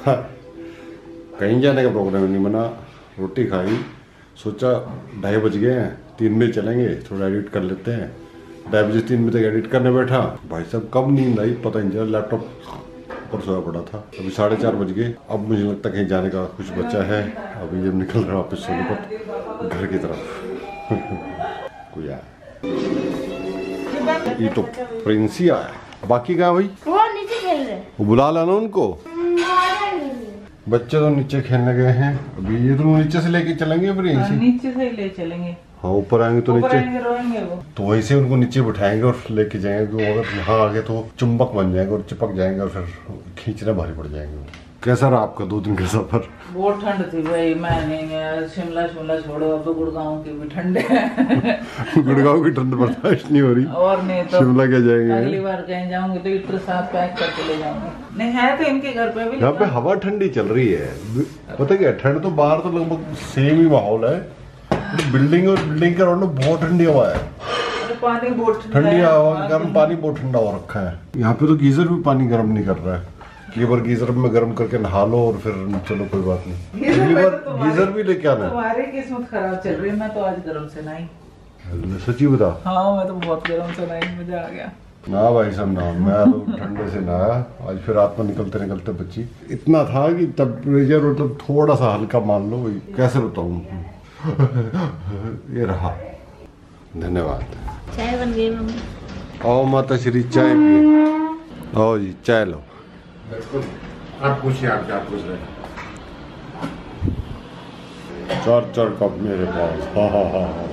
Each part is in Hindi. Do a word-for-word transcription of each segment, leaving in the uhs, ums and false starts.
कहीं जाने का प्रोग्राम नहीं बना, रोटी खाई, सोचा ढाई बज गए हैं, तीन बजे चलेंगे, थोड़ा एडिट कर लेते हैं। ढाई बजे तीन बजे तक एडिट करने बैठा, भाई साहब कब नींद आई पता नहीं चला, लैपटॉप पर सोया पड़ा था। अभी साढ़े चार बज गए, अब मुझे लगता कहीं जाने का कुछ बचा है। अभी जब निकल रहा वापस सोनीपत घर की तरफ। कोई आया, ये तो प्रिंस ही आया, बाकी कहाँ भाई? वो नीचे खेल रहे, वो बुला लाना उनको। बच्चे तो नीचे खेलने गए हैं। अभी ये तो नीचे से लेके चलेंगे, प्रिंस नीचे से ले चलेंगे। हाँ ऊपर आएंगे तो नीचे रोएंगे वो, तो वहीं से उनको नीचे बिठाएंगे और लेके जाएंगे। अगर यहाँ आगे तो चुंबक बन जाएंगे और चिपक जाएंगे और फिर खींचने भारी पड़ जाएंगे। कैसा रहा आपका दो दिन का सफर? बहुत ठंड थी भाई, मैं नहीं गया। शिमला शिमला छोड़ो, अब तो गुड़गांव की भी ठंड है। गुड़गांव की ठंड बर्दाश्त नहीं हो रही, और नहीं तो शिमला क्या जाएंगे। अगली बार कहीं जाऊंगी तो इत्र साथ पैक करके ले जाऊंगी। नहीं है तो इनके घर पे भी, यहाँ पे हवा ठंडी चल रही है। पता क्या, ठंड तो बाहर तो लगभग सेम ही माहौल है, बिल्डिंग और बिल्डिंग के अराउंड बहुत ठंडी हवा है। पानी बहुत ठंडी हवा, गर्म पानी बहुत ठंडा हो रखा है। यहाँ पे तो गीजर भी पानी गर्म नहीं कर रहा है। ये बार गीजर में गर्म करके नहा लो और फिर चलो कोई बात नहीं। अगली बार गीजर भी लेके आना। तुम्हारी किस्मत खराब चल रही है, मैं तो आज गर्म से नहाई। सच्ची बता? हाँ मैं तो बहुत गर्म से नहाई, मजा आ गया। ना भाई साहब ना, मैं तो ठंडे से नहाया आज। फिर रात में निकलते निकलते बच्ची इतना था कि टेम्परेचर मतलब थोड़ा सा हल्का मान लो, कैसे बताऊँ। ये रहा, धन्यवाद। चाय बन गई मम्मी। आओ माता श्री चाय पिए। आओ जी चाय लो। आप पूछिए, आप क्या पूछ रहे हैं? चार चार कप मेरे पास। हाँ हाँ हाँ।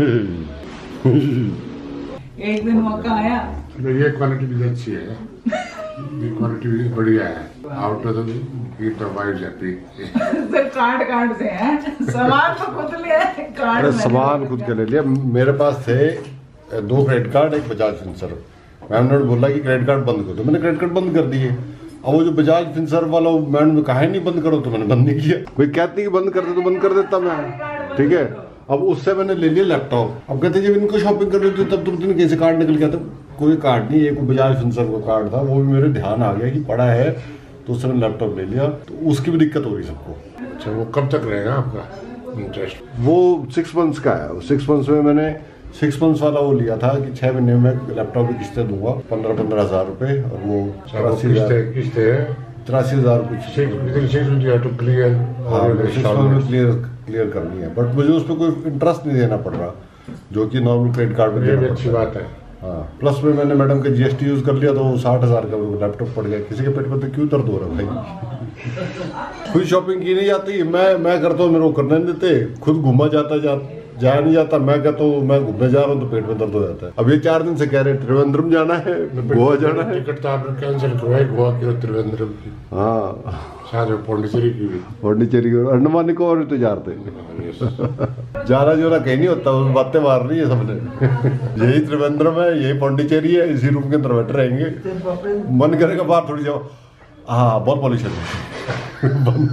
एक दिन मौका आया, ये क्वालिटी भी अच्छी है, ये क्वालिटी भी बढ़िया है। आउटर तो ये तो वाइट जाती है। काट काट से हैं, सामान तो खुद लिया है, काट अरे सामान खुद के ले लिया। मेरे पास थे दो क्रेडिट कार्ड, एक बजाज फिनसर्व। मैम ने बोला कि क्रेडिट कार्ड बंद करो, तो मैंने क्रेडिट कार्ड बंद कर दिए। अब वो जो बजाज फिनसर्व वाला मैम ने कहा नहीं बंद करो, तो मैंने बंद नहीं किया। कोई कहती कि बंद कर दे तो बंद कर देता मैं, ठीक है। अब उससे मैंने ले लिया लैपटॉप। अब कहते जब इनको शॉपिंग कर रही थी तब तुरंत कैसे कार्ड निकल गया था। कोई कार्ड नहीं, एक बजाज फिनसर्व का कार्ड था, वो भी मेरे ध्यान आ गया कि पड़ा है, तो उससे मैंने लैपटॉप ले लिया। तो उसकी भी दिक्कत हो रही सबको। अच्छा, वो कब तक रहेगा आपका इंटरेस्ट? वो सिक्स मंथ्स का है। सिक्स मंथ्स में मैंने सिक्स मंथ्स वाला वो लिया था कि छह महीने में लैपटॉप की किस्तें दूंगा, पंद्रह पंद्रह हजार रुपए। और वो तिरासी हजार किस्तें है, तिरासी हजार कुछ क्लियर। हाँ क्लियर क्लियर करनी है, बट मुझे उस पर कोई इंटरेस्ट नहीं देना पड़ रहा, जो कि नॉर्मल क्रेडिट कार्ड में देना अच्छी बात है। हाँ, प्लस में मैंने मैडम का जीएसटी यूज कर लिया तो साठ हजार का लैपटॉप पड़ गया। किसी के पेट में तो क्यों दर्द हो रहा है भाई। कोई शॉपिंग की नहीं जाती, मैं मैं करता हूँ, मेरे को करने नहीं देते। खुद घूमा जाता जा जाया नहीं जाता। मैं कहता हूँ मैं घूमने जा रहा हूँ तो पेट में दर्द हो जाता है। अब ये चार दिन से कह रहे हैं त्रिवेंद्रम जाना है, गोवा जाना है। टिकट तो आपने कैंसिल करवाई गोवा की और त्रिवेंद्रम की। हाँ साथ में पौंडीचेरी की भी। पौंडीचेरी और अंडमान निकोबार तो जाते जाना जो ना कहीं नहीं होता, वो बातें मार रही है सबने। यही त्रिवेंद्रम है, यही पौंडीचेरी है, इसी रूम के अंदर बैठे रहेंगे। मन करेगा बाहर थोड़ी जाओ। हाँ बहुत पॉल्यूशन है।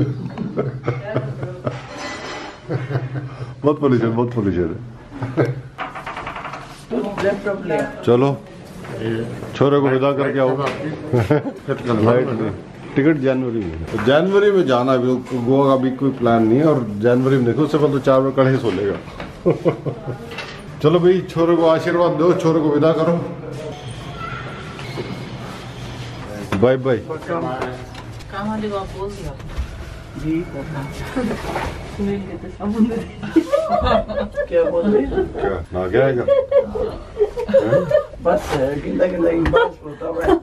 बहुत पॉल्यूशन बहुत पॉल्यूशन है। चलो छोरे को विदा करके आओ। लाइट में टिकट जनवरी में, तो जनवरी में जाना। अभी गोवा का भी कोई प्लान नहीं है, और जनवरी में देखो उससे पहले तो चार बजे कड़े सो लेगा। चलो भाई छोरे को आशीर्वाद दो, छोरे को विदा करो। Bye bye. काम वाले को आप बोल दिया जी क्या बोल रहे हैं? क्या ना क्या आएगा? बस गिंदा गिंदा बस होता है,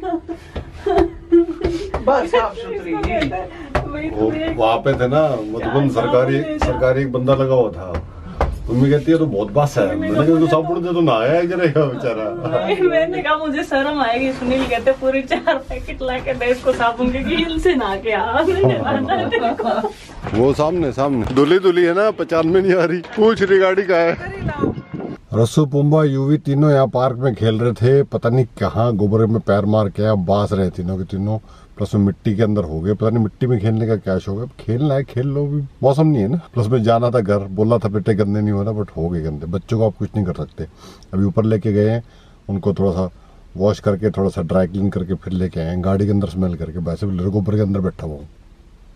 बस साफ सुथरी। वो वहाँ पे थे ना मधुबन, सरकारी सरकारी एक बंदा लगा हुआ था। मम्मी कहती है तो बहुत बस है। मैंने कहा तो साबुन दे तो नहाया ही रहेगा बेचारा। मैंने कहा मुझे शर्म आएगी। सुनील कहते पूरी चार पैकेट ला के दे इसको साबुन के, गिल से नहा के आ। वो सामने सामने दुली दुली है ना, पहचान में नहीं आ रही। पूछ रही गाड़ी का है। रस्सू, पुम्बा, यूवी तीनों यहाँ पार्क में खेल रहे थे। पता नहीं कहाँ गोबर में पैर मार के बास रहे तीनों के तीनों। प्लस में मिट्टी के अंदर हो गए। पता नहीं मिट्टी में खेलने का क्या शौक है। खेलना है खेल लो, भी मौसम नहीं है ना। प्लस में जाना था घर, बोला था बेटे गंदे नहीं होना, बट हो गए गंदे। बच्चों को आप कुछ नहीं कर सकते। अभी ऊपर लेके गए हैं, उनको थोड़ा सा वॉश करके थोड़ा सा ड्राई क्लीन करके फिर लेके आए हैं गाड़ी के अंदर स्मेल करके। वैसे भी गोबर के अंदर बैठा हुआ हूँ।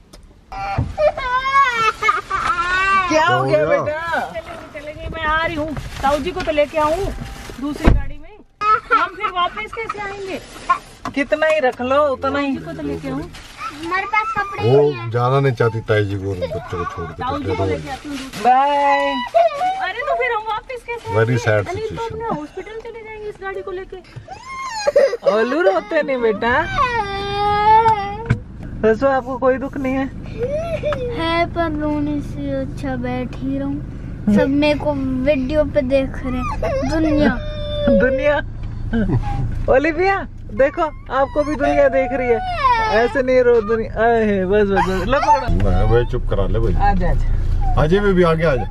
क्या हो गया बेटा? चले गई, मैं आ रही हूँ। ताऊ जी को तो लेके आऊँ दूसरी गाड़ी में, हम फिर वापस कैसे आएंगे? कितना ही रख लो उतना ही। को तो लेके आऊँ, हमारे पास कपड़े वो नहीं है। जाना नहीं चाहती ताई जी को बच्चों को छोड़ ताऊ जी को के। लेके आती हूँ दूसरी। बाय। अरे तो फिर हम वापस कैसे वेरी सैड अनिल तो सिचुएशन। अपने हॉस्पिटल चले जाएंगे इस गाड़ी को लेके। ओलू रोते नहीं बेटा। वैसे आपको कोई दुख नहीं है? है पर रोने से अच्छा बैठ ही रहूं। सब मेरे को वीडियो पे देख रहे दुनिया। दुनिया। ओलिविया देखो आपको भी दुनिया देख रही है, ऐसे नहीं रो दुनिया। अरे बस बस बस लो पकड़ो। मैं भाई चुप करा ले भाई। आजा आजा। अजय में भी आगे आ जा।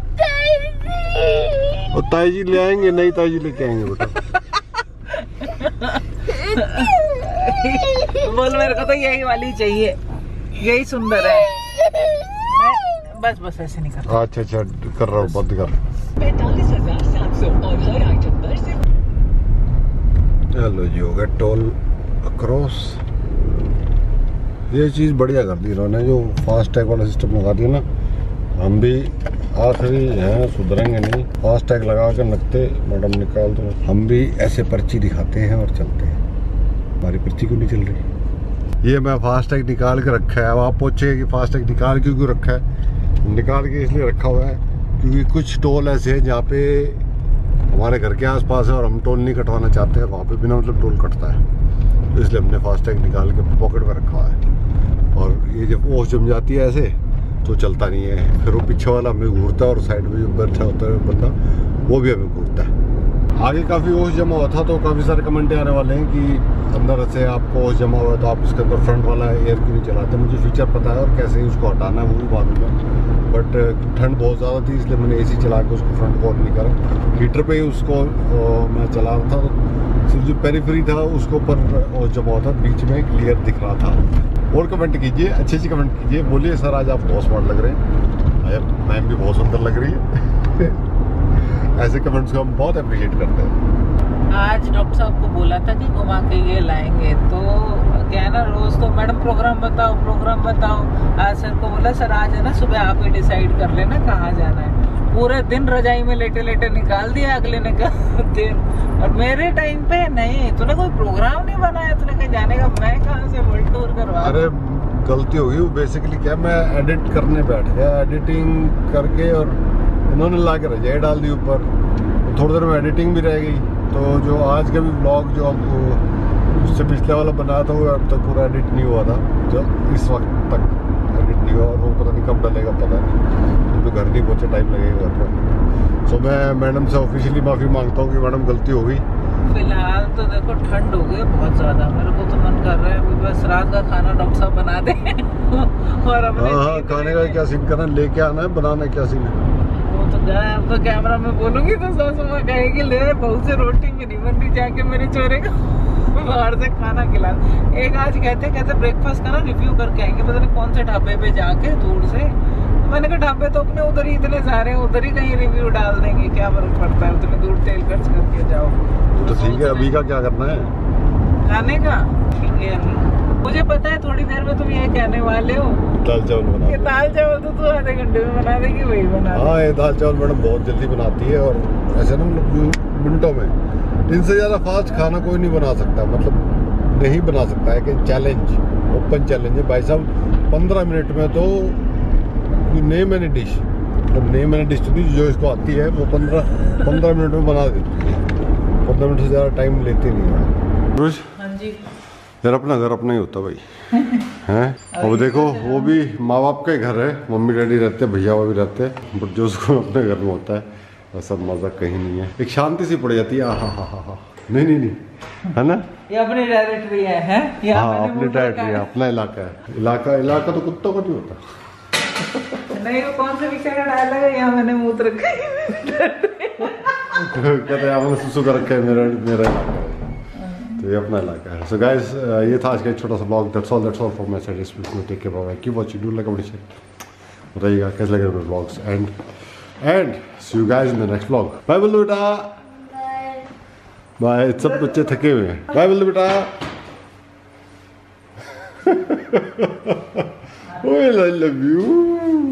और ताई जी ले आएंगे, नहीं ताई जी लेके आएंगे बेटा। बोल मेरे को तो यही वाली चाहिए, यही सुंदर है। मैं- बस बस ऐसे नहीं करता। अच्छा अच्छा कर रहा हूँ, बंद कर। पैंतालीस हजार सात सौ और हर आइटम पर सिर्फ चलो जी हो गया टोल अक्रॉस। ये चीज़ बढ़िया कर दी इन्होंने, जो फास्ट टैग वाला सिस्टम लगा दिया ना। हम भी आखिरी हैं, सुधरेंगे नहीं। फास्ट टैग लगा कर नकते मैडम निकाल दो, हम भी ऐसे पर्ची दिखाते हैं और चलते हैं। हमारी पर्ची क्यों नहीं चल रही? ये मैं फास्ट टैग निकाल के रखा है। अब आप पूछे कि फास्ट टैग निकाल क्यों क्यों रखा है? निकाल के इसलिए रखा हुआ है क्योंकि कुछ टोल ऐसे हैं जहाँ पे हमारे घर के आसपास है और हम टोल नहीं कटवाना चाहते हैं, वहाँ पे बिना मतलब टोल कटता है। तो इसलिए हमने फास्ट टैग निकाल के पॉकेट में रखा हुआ है। और ये जब ओस जम जाती है ऐसे तो चलता नहीं है, फिर वो पीछे वाला हमें घूरता है और साइड में जो बैठा होता है बंदा वो भी हमें घूरता है। आगे काफ़ी ओस जमा हुआ था तो काफ़ी सारे कमेंट आने वाले हैं कि अंदर से आपको ओस जमा हुआ है तो आप इसके अंदर फ्रंट वाला एयर क्यों नहीं चलाते। मुझे फीचर पता है और कैसे ही उसको हटाना है वो भी मालूम है, बट ठंड बहुत ज़्यादा थी इसलिए मैंने एसी चला के उसको फ्रंट को ऑन नहीं करा। हीटर पे ही उसको ओ, मैं चला रहा था, तो सिर्फ जो पेरीफेरी था उसके ऊपर ओस जमा हुआ था, बीच में क्लियर दिख रहा था। और कमेंट कीजिए, अच्छे अच्छे कमेंट कीजिए, बोलिए सर आज आप बहुत स्मार्ट लग रहे हैं, अरे मैम भी बहुत सुंदर लग रही है। ऐसे कमेंट्स को हम बहुत अप्रिशिएट करते हैं। आज डॉक्टर साहब को बोला था कि घुमा के ये लाएंगे, तो क्या है ना रोज तो मैडम प्रोग्राम बताओ प्रोग्राम बताओ। आज सर को बोला सर आज है ना सुबह आप ही डिसाइड कर लेना कहाँ जाना है। पूरे दिन रजाई में लेटे लेटे निकाल दिया अगले ने कहा दिन, और मेरे टाइम पे नहीं, तूने कोई प्रोग्राम नहीं बनाया, तूने कहीं जाने का, मैं कहाँ से वर्ल्ड टूर करवा। अरे गलती हो गई, वो बेसिकली क्या मैं एडिट करने बैठ गया, एडिटिंग करके और उन्होंने ला के रजाई डाल दी ऊपर, तो थोड़ी देर में एडिटिंग भी रह गई। तो जो आज का भी व्लॉग जो अब उससे पिछले वाला बनाया था वो अब तक पूरा एडिट नहीं हुआ था, जो इस वक्त तक एडिट नहीं हुआ, और वो पता नहीं कब डलेगा पता नहीं, तो घर नहीं पहुँचे, टाइम लगेगा घर पर। सो मैं मैडम से ऑफिशियली माफ़ी मांगता हूँ कि मैडम गलती हो गई। फिलहाल तो देखो ठंड हो गई बहुत ज्यादा, मेरे को तो मन कर रहा है अभी बस रात का खाना डॉक्टर साहब बना दे और अपने हाँ हाँ खाने का क्या सीन करना है, लेके आना है, बनाना है, क्या सीन है? वो तो गए, अब तो कैमरा में बोलूंगी तो सासू माँ कहेगी ले बहुत से रोटी भी नहीं बनती, जाके मेरे चोरे को बाहर से खाना खिला। एक आज कहते कहते ब्रेकफास्ट का ना रिव्यू करके आएंगे, पता नहीं कौन से ढाबे पे जाके दूर से। मैंने कहा ढाबे तो अपने उधर ही इतने सारे, उधर ही कहीं रिव्यू डाल देंगे, क्या फर्क पड़ता है, उतने दूर तेल खर्च करके जाओ। तो ठीक है, अभी का क्या करना है? खाने का ठीक है, मुझे पता है थोड़ी देर में तुम ये कहने वाले हो दाल चावल बना कि दाल चावल तो तू आधे घंटे में बना देगी, वही बना दे। हाँ ये दाल चावल मैडम बहुत जल्दी बनाती है, और ऐसे ना मतलब मिनटों में, इनसे ज़्यादा फास्ट खाना कोई नहीं बना सकता, मतलब नहीं बना सकता है कि चैलेंज, ओपन चैलेंज है भाई साहब। पंद्रह मिनट में तो नई मैंने डिश, मतलब नई मैंने डिश थी जो इसको आती है वो पंद्रह पंद्रह मिनट में बना देती है, पंद्रह मिनट से ज़्यादा टाइम लेती नहीं है। हाँ जी यार अपना घर अपना ही होता भाई हैं। अब देखो वो भी माँ बाप का ही घर है, मम्मी डैडी रहते हैं, भैया भी रहते हैं, बट जो उसको अपने घर में होता है वैसा मज़ा कहीं नहीं है। एक शांति सी पड़ जाती है, हाँ हाँ हाँ हाँ नहीं नहीं नहीं है ना, ये अपनी टेरिटरी है, है? हाँ अपनी टेरिटरी है, अपना इलाका है। इलाका इलाका तो कुत्तों का नहीं होता। नहीं वो कौन से विषय का डायलॉग है, यहाँ मैंने मूत्र रखा कहते हैं आपने सुसु कर रखा है, मेरा मेरा इलाका है, तो ये अपना इलाका है। सो गाइस ये था आज का छोटा सा vlog, that's all that's all for my side. इस वीडियो में take care, bye bye, keep watching, do like अपनी शेयर, बताइएगा कैसे लगे मेरे vlogs, and and see you guys in the next vlog. Bye बोलो बेटा, बाय। सब बच्चे थके हुए हैं, बाय बोलो बेटा। ओए आई लव यू।